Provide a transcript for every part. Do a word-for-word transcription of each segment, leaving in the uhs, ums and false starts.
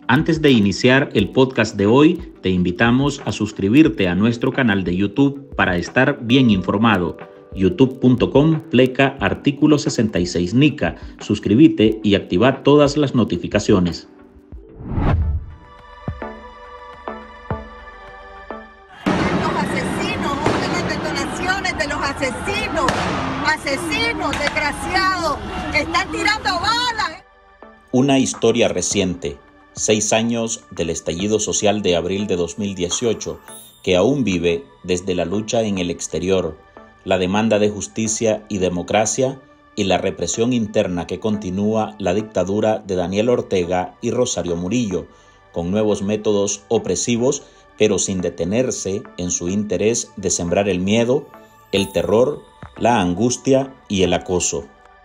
Antes de iniciar el podcast de hoy, te invitamos a suscribirte a nuestro canal de YouTube para estar bien informado. youtube punto com pleca artículo sesenta y seis Nica. Suscríbete y activa todas las notificaciones. Los asesinos, de las detonaciones de los asesinos, asesinos, desgraciados, que están tirando balas. Una historia reciente. Seis años del estallido social de abril de dos mil dieciocho, que aún vive desde la lucha en el exterior, la demanda de justicia y democracia y la represión interna que continúa la dictadura de Daniel Ortega y Rosario Murillo, con nuevos métodos opresivos, pero sin detenerse en su interés de sembrar el miedo, el terror, la angustia y el acoso.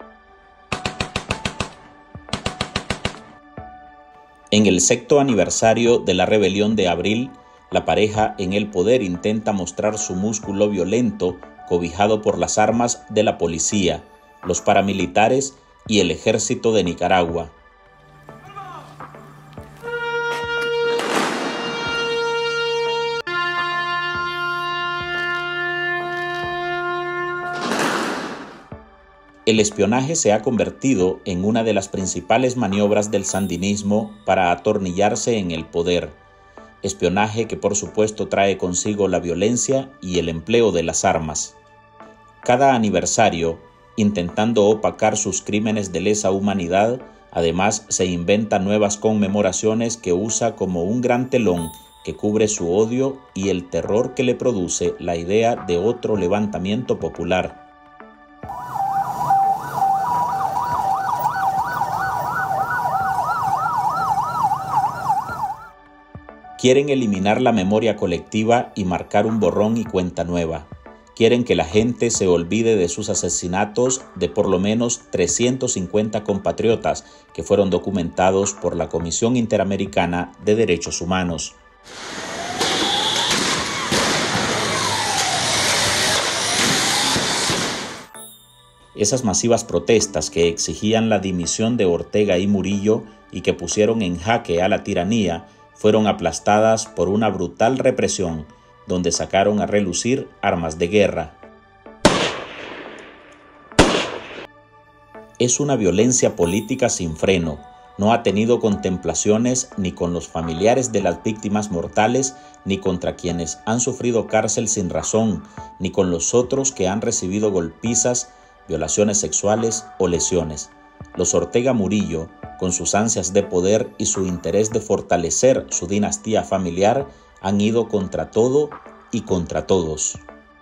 En el sexto aniversario de la rebelión de abril, la pareja en el poder intenta mostrar su músculo violento cobijado por las armas de la policía, los paramilitares y el ejército de Nicaragua. El espionaje se ha convertido en una de las principales maniobras del sandinismo para atornillarse en el poder. Espionaje que por supuesto trae consigo la violencia y el empleo de las armas. Cada aniversario, intentando opacar sus crímenes de lesa humanidad, además se inventa nuevas conmemoraciones que usa como un gran telón que cubre su odio y el terror que le produce la idea de otro levantamiento popular. Quieren eliminar la memoria colectiva y marcar un borrón y cuenta nueva. Quieren que la gente se olvide de sus asesinatos de por lo menos trescientos cincuenta compatriotas que fueron documentados por la Comisión Interamericana de Derechos Humanos. Esas masivas protestas que exigían la dimisión de Ortega y Murillo y que pusieron en jaque a la tiranía fueron aplastadas por una brutal represión, donde sacaron a relucir armas de guerra. Es una violencia política sin freno. No ha tenido contemplaciones ni con los familiares de las víctimas mortales, ni contra quienes han sufrido cárcel sin razón, ni con los otros que han recibido golpizas, violaciones sexuales o lesiones. Los Ortega Murillo, con sus ansias de poder y su interés de fortalecer su dinastía familiar, han ido contra todo y contra todos.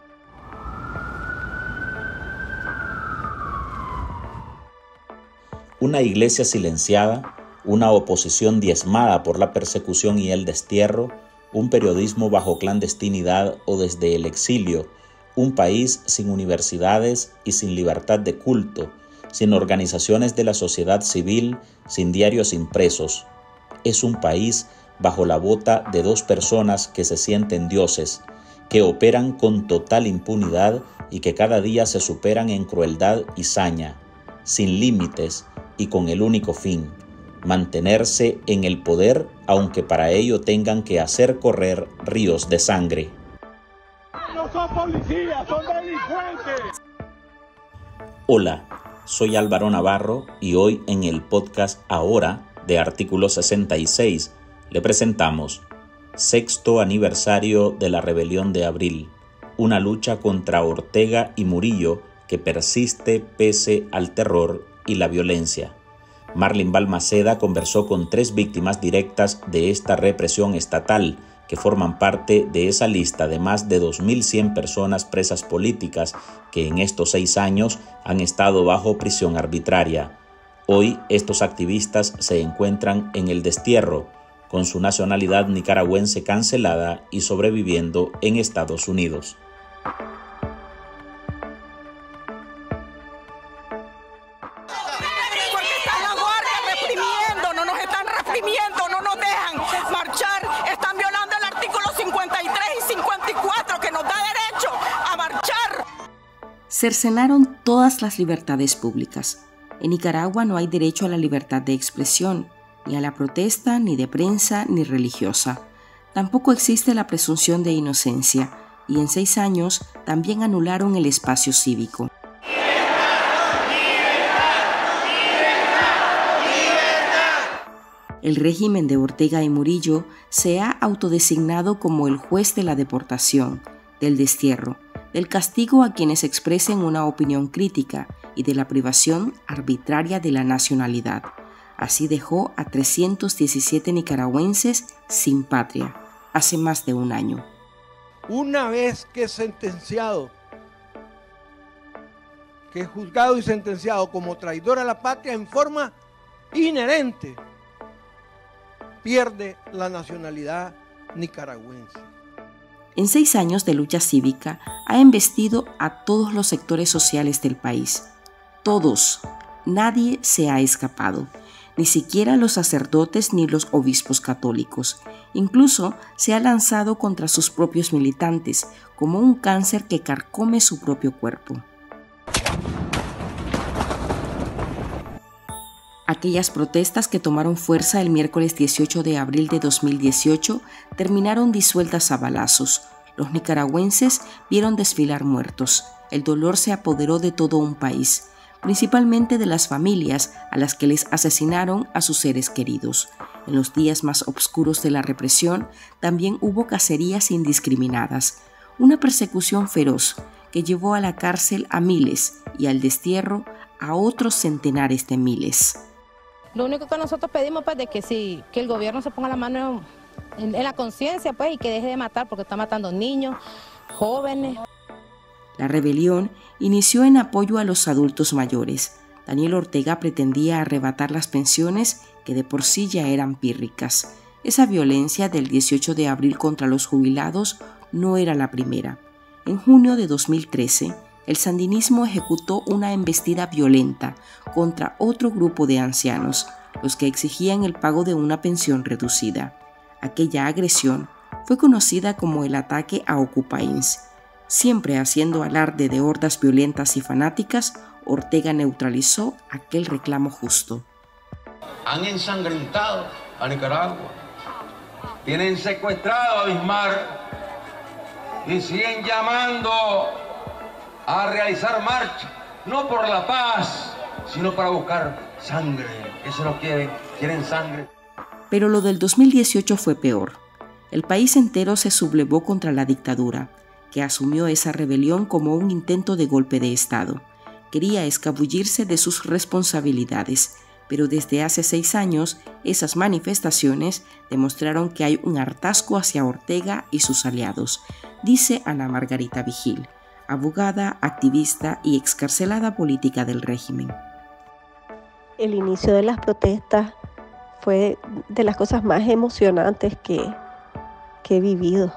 Una iglesia silenciada, una oposición diezmada por la persecución y el destierro, un periodismo bajo clandestinidad o desde el exilio, un país sin universidades y sin libertad de culto, sin organizaciones de la sociedad civil, sin diarios impresos. Es un país bajo la bota de dos personas que se sienten dioses, que operan con total impunidad y que cada día se superan en crueldad y saña, sin límites y con el único fin, mantenerse en el poder aunque para ello tengan que hacer correr ríos de sangre. No son policías, son delincuentes. Hola. Soy Álvaro Navarro y hoy en el podcast Ahora de Artículo sesenta y seis le presentamos Sexto aniversario de la rebelión de abril, una lucha contra Ortega y Murillo que persiste pese al terror y la violencia. Marlene Balmaceda conversó con tres víctimas directas de esta represión estatal que forman parte de esa lista de más de dos mil cien personas presas políticas que en estos seis años han estado bajo prisión arbitraria. Hoy estos activistas se encuentran en el destierro, con su nacionalidad nicaragüense cancelada y sobreviviendo en Estados Unidos. Porque está la guardia reprimiendo, no nos están reprimiendo, no nos dejan marchar, están violando el artículo cincuenta y tres y cincuenta y cuatro que nos da derecho a marchar. Cercenaron todas las libertades públicas. En Nicaragua no hay derecho a la libertad de expresión. ni a la protesta, ni de prensa, ni religiosa. Tampoco existe la presunción de inocencia, y en seis años también anularon el espacio cívico. El régimen de Ortega y Murillo se ha autodesignado como el juez de la deportación, del destierro, del castigo a quienes expresen una opinión crítica y de la privación arbitraria de la nacionalidad. Así dejó a trescientos diecisiete nicaragüenses sin patria, hace más de un año. Una vez que es sentenciado, que es juzgado y sentenciado como traidor a la patria en forma inherente, pierde la nacionalidad nicaragüense. En seis años de lucha cívica ha embestido a todos los sectores sociales del país. Todos, nadie se ha escapado, ni siquiera los sacerdotes ni los obispos católicos. Incluso se ha lanzado contra sus propios militantes, como un cáncer que carcome su propio cuerpo. Aquellas protestas que tomaron fuerza el miércoles dieciocho de abril de dos mil dieciocho terminaron disueltas a balazos. Los nicaragüenses vieron desfilar muertos. El dolor se apoderó de todo un país, principalmente de las familias a las que les asesinaron a sus seres queridos. En los días más oscuros de la represión también hubo cacerías indiscriminadas, una persecución feroz que llevó a la cárcel a miles y al destierro a otros centenares de miles. Lo único que nosotros pedimos pues de que sí, que el gobierno se ponga la mano en, en la conciencia pues y que deje de matar porque está matando niños, jóvenes. La rebelión inició en apoyo a los adultos mayores. Daniel Ortega pretendía arrebatar las pensiones que de por sí ya eran pírricas. Esa violencia del dieciocho de abril contra los jubilados no era la primera. En junio de dos mil trece, el sandinismo ejecutó una embestida violenta contra otro grupo de ancianos, los que exigían el pago de una pensión reducida. Aquella agresión fue conocida como el ataque a Ocupains. Siempre haciendo alarde de hordas violentas y fanáticas, Ortega neutralizó aquel reclamo justo. Han ensangrentado a Nicaragua, tienen secuestrado a Bismarck y siguen llamando a realizar marcha, no por la paz, sino para buscar sangre. Eso no quieren, quieren sangre. Pero lo del dos mil dieciocho fue peor. El país entero se sublevó contra la dictadura, que asumió esa rebelión como un intento de golpe de Estado. Quería escabullirse de sus responsabilidades, pero desde hace seis años esas manifestaciones demostraron que hay un hartazgo hacia Ortega y sus aliados, dice Ana Margarita Vigil, abogada, activista y excarcelada política del régimen. El inicio de las protestas fue de las cosas más emocionantes que, que he vivido.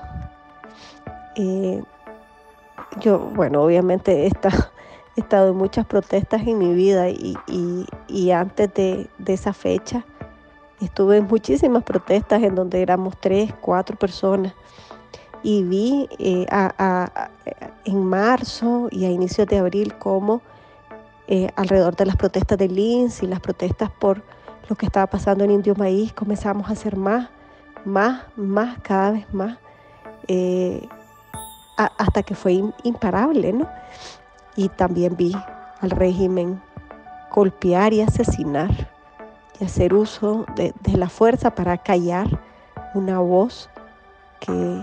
Eh, yo, bueno, obviamente he estado, he estado en muchas protestas en mi vida y, y, y antes de, de esa fecha estuve en muchísimas protestas en donde éramos tres, cuatro personas. Y vi eh, a, a, a, en marzo y a inicios de abril cómo eh, alrededor de las protestas del I N S S y las protestas por lo que estaba pasando en Indio Maíz comenzamos a hacer más, más, más, cada vez más, eh, a, hasta que fue in, imparable, ¿no? Y también vi al régimen golpear y asesinar y hacer uso de, de la fuerza para callar una voz que...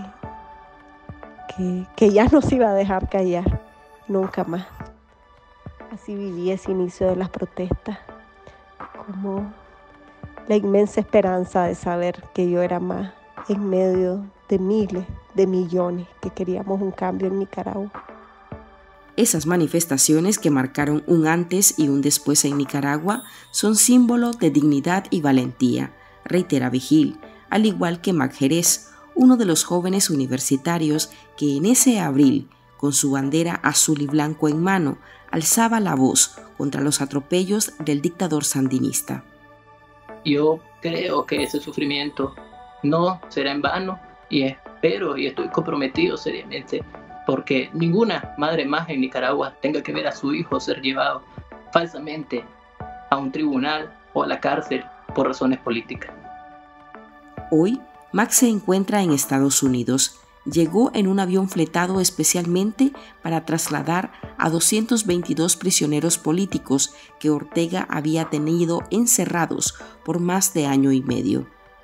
Que, que ya no se iba a dejar callar nunca más. Así viví ese inicio de las protestas, como la inmensa esperanza de saber que yo era más en medio de miles, de millones que queríamos un cambio en Nicaragua. Esas manifestaciones que marcaron un antes y un después en Nicaragua son símbolo de dignidad y valentía, reitera Vigil, al igual que Mac Jerez, uno de los jóvenes universitarios que en ese abril, con su bandera azul y blanco en mano, alzaba la voz contra los atropellos del dictador sandinista. Yo creo que ese sufrimiento no será en vano y espero y estoy comprometido seriamente porque ninguna madre más en Nicaragua tenga que ver a su hijo ser llevado falsamente a un tribunal o a la cárcel por razones políticas. Hoy, Max se encuentra en Estados Unidos. Llegó en un avión fletado especialmente para trasladar a doscientos veintidós prisioneros políticos que Ortega había tenido encerrados por más de año y medio.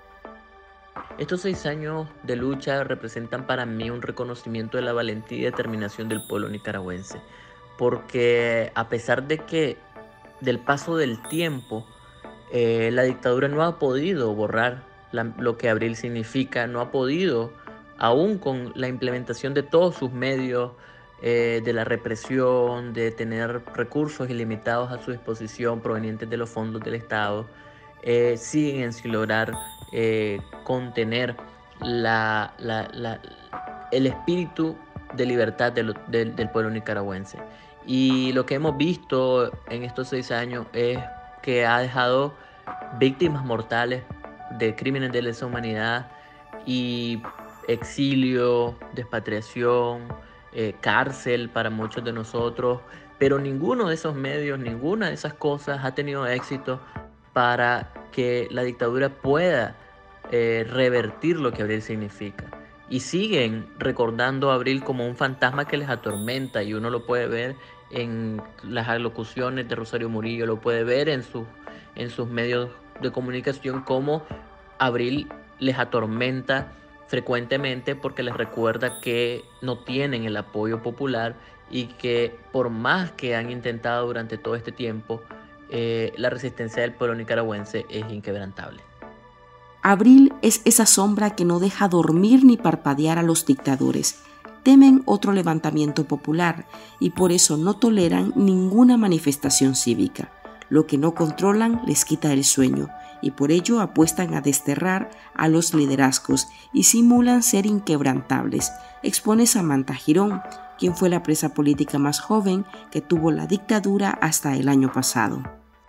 Estos seis años de lucha representan para mí un reconocimiento de la valentía y determinación del pueblo nicaragüense, porque a pesar de que del paso del tiempo, eh, la dictadura no ha podido borrar la, lo que Abril significa, no ha podido, aún con la implementación de todos sus medios, eh, de la represión, de tener recursos ilimitados a su disposición provenientes de los fondos del Estado, eh, siguen sin lograr eh, contener la, la, la, el espíritu de libertad de lo, de, del pueblo nicaragüense. Y lo que hemos visto en estos seis años es que ha dejado víctimas mortales de crímenes de lesa humanidad y exilio, despatriación, eh, cárcel para muchos de nosotros, pero ninguno de esos medios, ninguna de esas cosas ha tenido éxito para que la dictadura pueda eh, revertir lo que Abril significa. Y siguen recordando a Abril como un fantasma que les atormenta, y uno lo puede ver en las alocuciones de Rosario Murillo, lo puede ver en, su, en sus medios de comunicación, como Abril les atormenta frecuentemente porque les recuerda que no tienen el apoyo popular y que por más que han intentado durante todo este tiempo, eh, la resistencia del pueblo nicaragüense es inquebrantable. Abril es esa sombra que no deja dormir ni parpadear a los dictadores. Temen otro levantamiento popular y por eso no toleran ninguna manifestación cívica. Lo que no controlan les quita el sueño y por ello apuestan a desterrar a los liderazgos y simulan ser inquebrantables, expone Samantha Girón, quien fue la presa política más joven que tuvo la dictadura hasta el año pasado.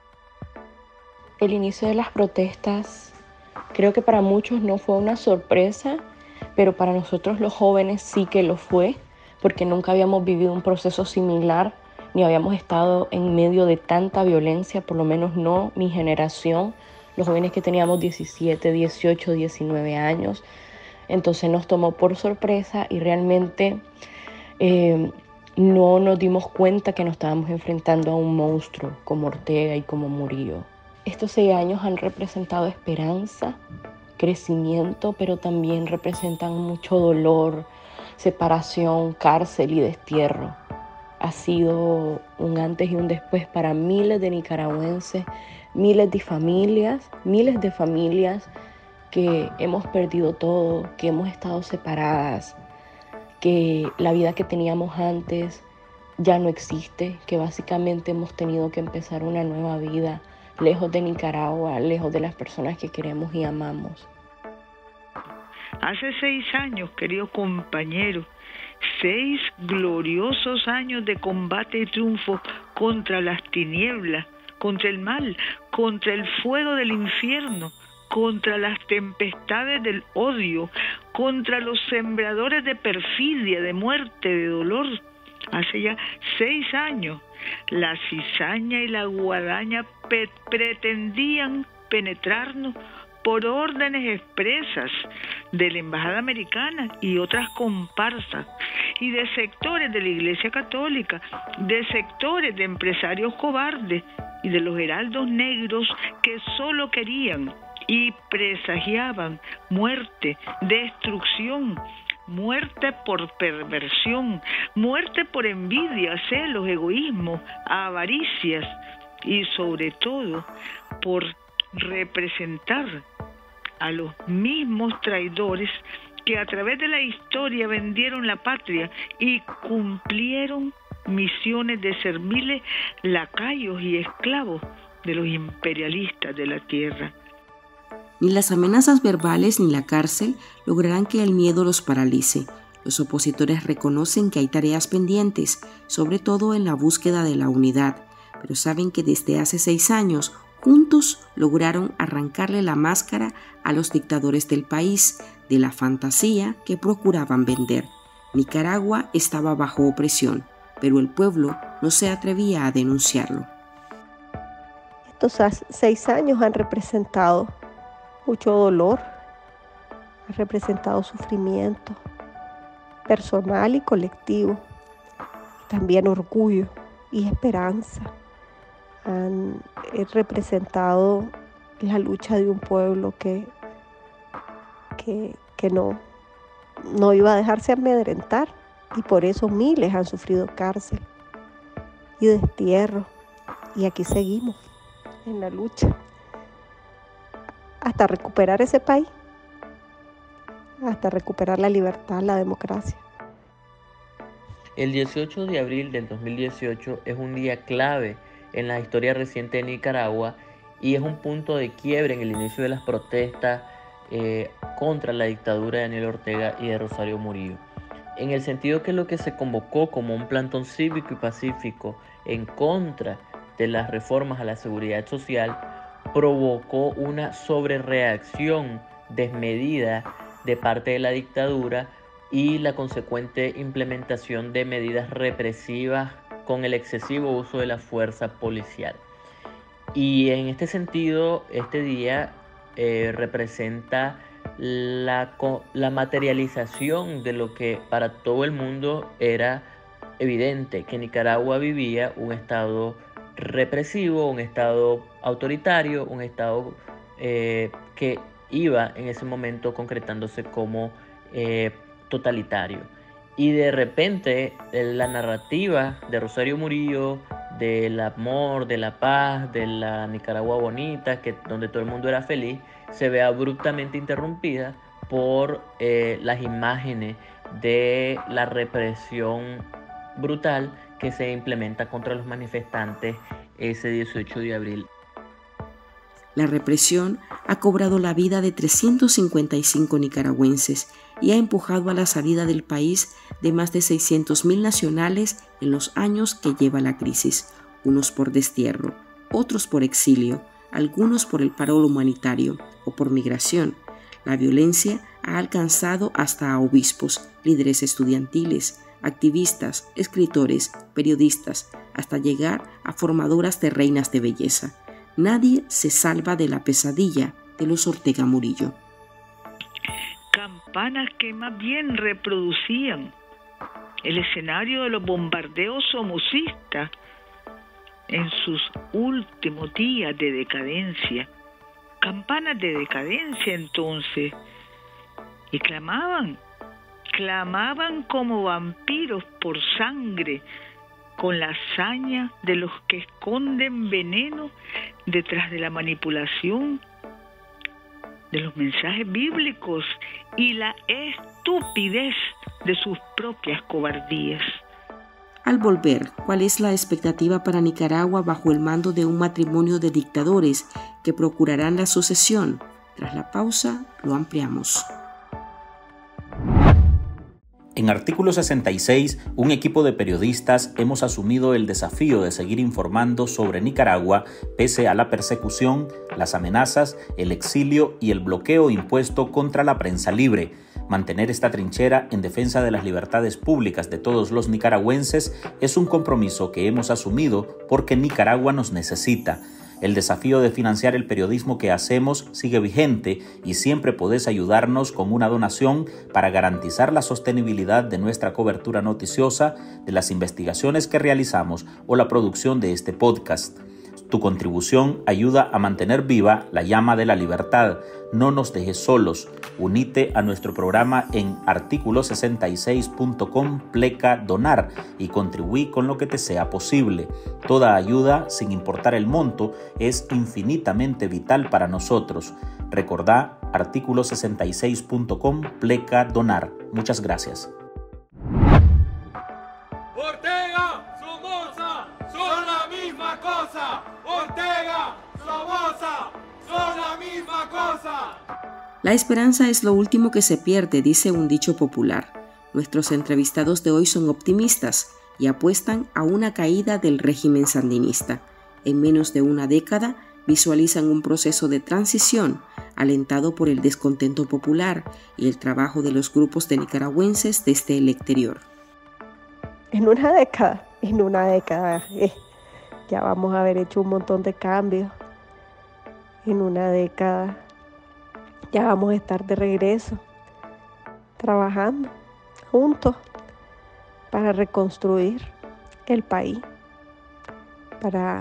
El inicio de las protestas creo que para muchos no fue una sorpresa, pero para nosotros los jóvenes sí que lo fue, porque nunca habíamos vivido un proceso similar, ni habíamos estado en medio de tanta violencia, por lo menos no mi generación, los jóvenes que teníamos diecisiete, dieciocho, diecinueve años. Entonces nos tomó por sorpresa y realmente eh, no nos dimos cuenta que nos estábamos enfrentando a un monstruo como Ortega y como Murillo. Estos seis años han representado esperanza, crecimiento, pero también representan mucho dolor, separación, cárcel y destierro. Ha sido un antes y un después para miles de nicaragüenses, miles de familias, miles de familias que hemos perdido todo, que hemos estado separadas, que la vida que teníamos antes ya no existe, que básicamente hemos tenido que empezar una nueva vida lejos de Nicaragua, lejos de las personas que queremos y amamos. Hace seis años, queridos compañeros, seis gloriosos años de combate y triunfo contra las tinieblas, contra el mal, contra el fuego del infierno, contra las tempestades del odio, contra los sembradores de perfidia, de muerte, de dolor. Hace ya seis años, la cizaña y la guadaña pe- pretendían penetrarnos por órdenes expresas de la Embajada Americana y otras comparsas, y de sectores de la Iglesia Católica, de sectores de empresarios cobardes y de los heraldos negros que solo querían y presagiaban muerte, destrucción, muerte por perversión, muerte por envidia, celos, egoísmo, avaricias y sobre todo por representar a los mismos traidores que a través de la historia vendieron la patria y cumplieron misiones de serviles lacayos y esclavos de los imperialistas de la tierra. Ni las amenazas verbales ni la cárcel lograrán que el miedo los paralice. Los opositores reconocen que hay tareas pendientes, sobre todo en la búsqueda de la unidad, pero saben que desde hace seis años, juntos lograron arrancarle la máscara a los dictadores del país, de la fantasía que procuraban vender. Nicaragua estaba bajo opresión, pero el pueblo no se atrevía a denunciarlo. estos seis años han representado mucho dolor, han representado sufrimiento personal y colectivo, también orgullo y esperanza. Han representado la lucha de un pueblo que, que, que no, no iba a dejarse amedrentar, y por eso miles han sufrido cárcel y destierro, y aquí seguimos en la lucha hasta recuperar ese país, hasta recuperar la libertad, la democracia. El dieciocho de abril del dos mil dieciocho es un día clave en la historia reciente de Nicaragua y es un punto de quiebre en el inicio de las protestas eh, contra la dictadura de Daniel Ortega y de Rosario Murillo, en el sentido que lo que se convocó como un plantón cívico y pacífico en contra de las reformas a la seguridad social provocó una sobrereacción desmedida de parte de la dictadura y la consecuente implementación de medidas represivas con el excesivo uso de la fuerza policial. Y en este sentido, este día eh, representa la, la materialización de lo que para todo el mundo era evidente, que Nicaragua vivía un estado represivo, un estado autoritario, un estado eh, que iba en ese momento concretándose como eh, totalitario. Y de repente la narrativa de Rosario Murillo, del amor, de la paz, de la Nicaragua bonita, que, donde todo el mundo era feliz, se ve abruptamente interrumpida por eh, las imágenes de la represión brutal que se implementa contra los manifestantes ese dieciocho de abril. La represión ha cobrado la vida de trescientos cincuenta y cinco nicaragüenses y ha empujado a la salida del país de más de seiscientos mil nacionales en los años que lleva la crisis, unos por destierro, otros por exilio, algunos por el paro humanitario o por migración. La violencia ha alcanzado hasta a obispos, líderes estudiantiles, activistas, escritores, periodistas, hasta llegar a formadoras de reinas de belleza. Nadie se salva de la pesadilla de los Ortega Murillo. Campanas que más bien reproducían el escenario de los bombardeos somocistas en sus últimos días de decadencia. Campanas de decadencia entonces. Y clamaban, clamaban como vampiros por sangre, con la hazaña de los que esconden veneno detrás de la manipulación de los mensajes bíblicos y la estupidez de sus propias cobardías. Al volver, ¿cuál es la expectativa para Nicaragua bajo el mando de un matrimonio de dictadores que procurarán la sucesión? Tras la pausa, lo ampliamos. En Artículo sesenta y seis, un equipo de periodistas hemos asumido el desafío de seguir informando sobre Nicaragua pese a la persecución, las amenazas, el exilio y el bloqueo impuesto contra la prensa libre. Mantener esta trinchera en defensa de las libertades públicas de todos los nicaragüenses es un compromiso que hemos asumido porque Nicaragua nos necesita. El desafío de financiar el periodismo que hacemos sigue vigente y siempre podés ayudarnos con una donación para garantizar la sostenibilidad de nuestra cobertura noticiosa, de las investigaciones que realizamos o la producción de este podcast. Tu contribución ayuda a mantener viva la llama de la libertad. No nos dejes solos. Unite a nuestro programa en artículo sesenta y seis punto com pleca donar y contribuí con lo que te sea posible. Toda ayuda, sin importar el monto, es infinitamente vital para nosotros. Recordá artículo sesenta y seis punto com pleca donar. Muchas gracias. Ortega, Somoza, son la misma cosa. Ortega, Somoza, son la misma cosa. La esperanza es lo último que se pierde, dice un dicho popular. Nuestros entrevistados de hoy son optimistas y apuestan a una caída del régimen sandinista. En menos de una década visualizan un proceso de transición alentado por el descontento popular y el trabajo de los grupos de nicaragüenses desde el exterior. En una década, en una década, eh, ya vamos a haber hecho un montón de cambios. en una década ya vamos a estar de regreso, trabajando juntos para reconstruir el país, para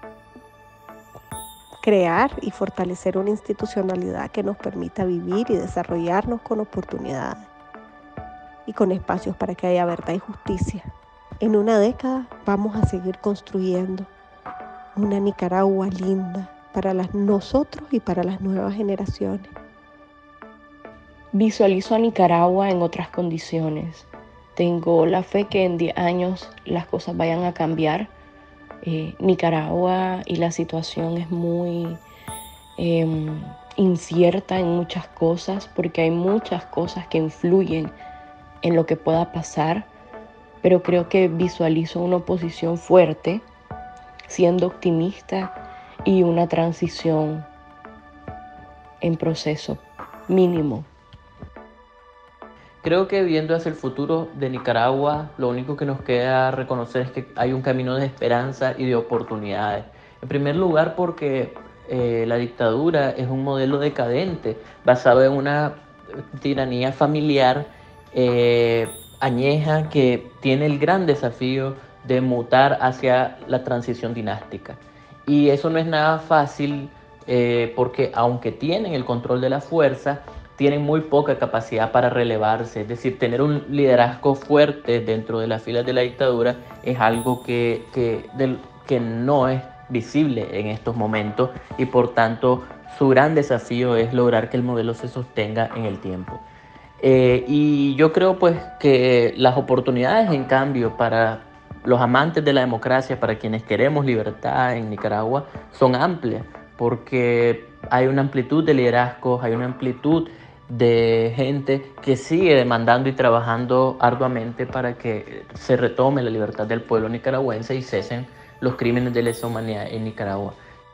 crear y fortalecer una institucionalidad que nos permita vivir y desarrollarnos con oportunidades y con espacios para que haya verdad y justicia. En una década vamos a seguir construyendo una Nicaragua linda para las, nosotros y para las nuevas generaciones. Visualizo a Nicaragua en otras condiciones. Tengo la fe que en diez años las cosas vayan a cambiar. Eh, Nicaragua y la situación es muy eh, incierta en muchas cosas, porque hay muchas cosas que influyen en lo que pueda pasar, pero creo que visualizo una oposición fuerte, siendo optimista, y una transición en proceso mínimo. Creo que viendo hacia el futuro de Nicaragua, lo único que nos queda reconocer es que hay un camino de esperanza y de oportunidades. En primer lugar, porque eh, la dictadura es un modelo decadente, basado en una tiranía familiar eh, añeja, que tiene el gran desafío de mutar hacia la transición dinástica. Y eso no es nada fácil eh, porque aunque tienen el control de la fuerza, tienen muy poca capacidad para relevarse. Es decir, tener un liderazgo fuerte dentro de las filas de la dictadura es algo que, que, del, que no es visible en estos momentos, y por tanto su gran desafío es lograr que el modelo se sostenga en el tiempo. Eh, y yo creo pues que las oportunidades, en cambio, para los amantes de la democracia, para quienes queremos libertad en Nicaragua, son amplias, porque hay una amplitud de liderazgos, hay una amplitud de gente que sigue demandando y trabajando arduamente para que se retome la libertad del pueblo nicaragüense y cesen los crímenes de lesa humanidad en Nicaragua.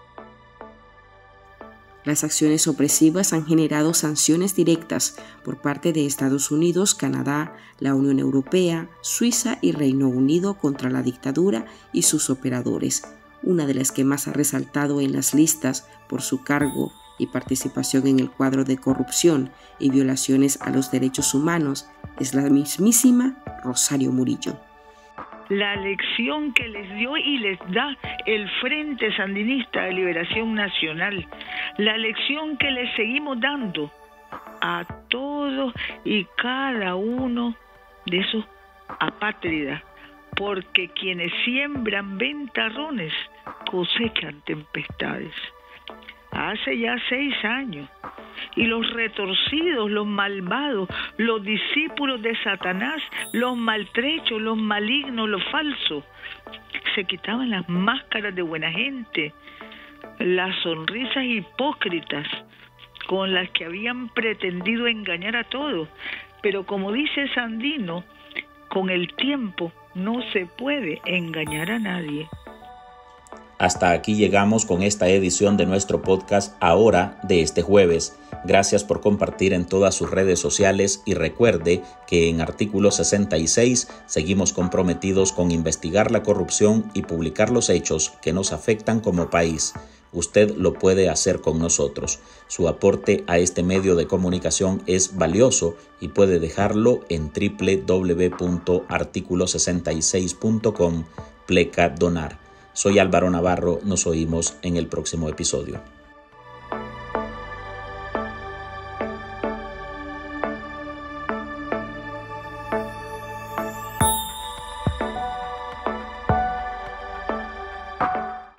Las acciones opresivas han generado sanciones directas por parte de Estados Unidos, Canadá, la Unión Europea, Suiza y Reino Unido contra la dictadura y sus operadores. Una de las que más ha resaltado en las listas por su cargo y participación en el cuadro de corrupción y violaciones a los derechos humanos es la mismísima Rosario Murillo. La lección que les dio y les da el Frente Sandinista de Liberación Nacional, la lección que les seguimos dando a todos y cada uno de esos apátridas, porque quienes siembran ventarrones cosechan tempestades. Hace ya seis años, y los retorcidos, los malvados, los discípulos de Satanás, los maltrechos, los malignos, los falsos, se quitaban las máscaras de buena gente, las sonrisas hipócritas con las que habían pretendido engañar a todos. Pero como dice Sandino, con el tiempo no se puede engañar a nadie. Hasta aquí llegamos con esta edición de nuestro podcast Ahora de este jueves. Gracias por compartir en todas sus redes sociales y recuerde que en Artículo sesenta y seis seguimos comprometidos con investigar la corrupción y publicar los hechos que nos afectan como país. Usted lo puede hacer con nosotros. Su aporte a este medio de comunicación es valioso y puede dejarlo en doble u doble u doble u punto artículo sesenta y seis punto com pleca donar. Soy Álvaro Navarro, nos oímos en el próximo episodio.